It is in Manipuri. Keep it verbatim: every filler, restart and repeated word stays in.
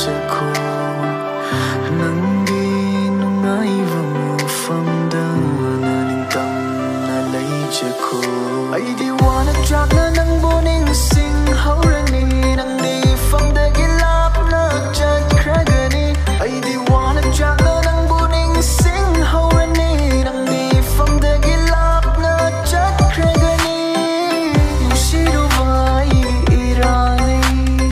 ꯆꯠꯈꯣ ꯅꯪꯒꯤ ꯅꯨꯡꯉꯥꯏꯕ ꯃꯐꯝꯗ ꯅꯤꯡꯇꯝꯅ ꯂꯩꯖꯈꯣ ꯑꯩꯗꯤ ꯋꯥꯅ ꯆꯥꯛꯅ ꯅꯪꯕꯨ